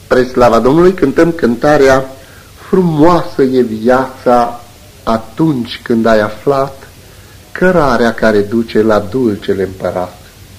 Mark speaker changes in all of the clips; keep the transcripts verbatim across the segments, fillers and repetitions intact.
Speaker 1: Spre slava Domnului cântăm cântarea Frumoasă e viața atunci când ai aflat cărarea care duce la dulcele împărat.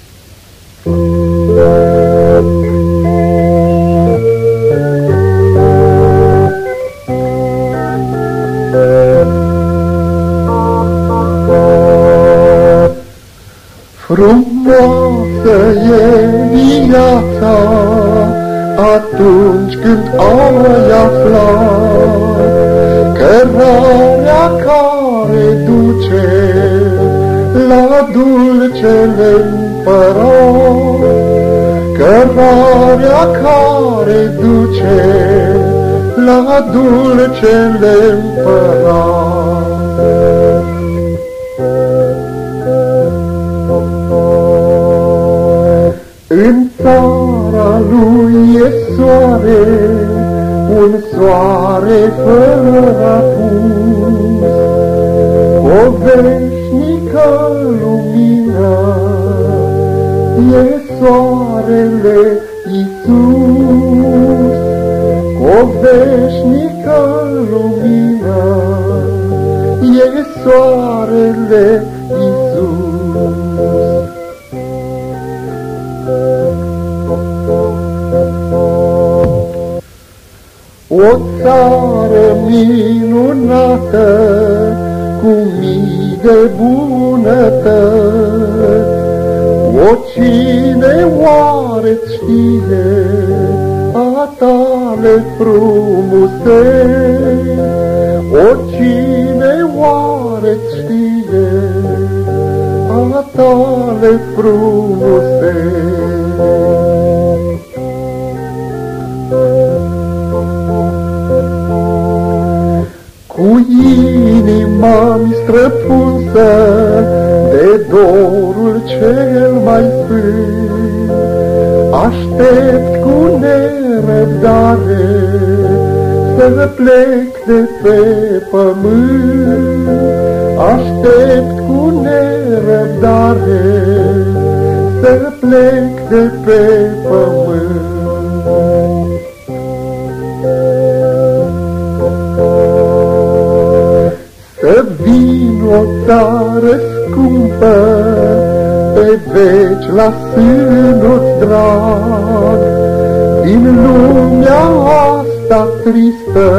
Speaker 1: Frumoasă e viața atunci când ai aflat cărarea care duce la dulcele împărat, cărarea care duce la dulcele împărat. În țara lui e soare, un soare fără apus, o veșnică lumină, e soarele Iisus. O veșnică lumină, e soarele Iisus. O țară minunată, cu mii de bunătăți, o cine oare știe a tale frumuseți? O cine oare știe a tale frumuseți? Cu inima-mi străpunsă de dorul cel mai sfânt, aștept cu nerăbdare să plec de pe pământ. Aștept cu nerăbdare să plec de pe pământ. Să vin o țară scumpă, pe veci la sânul-ți drag, din lumea asta tristă,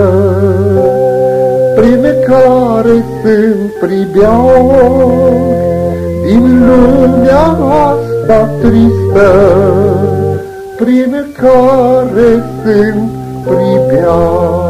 Speaker 1: prin care sunt pribeag. Din lumea asta tristă, prin care sunt pribeag.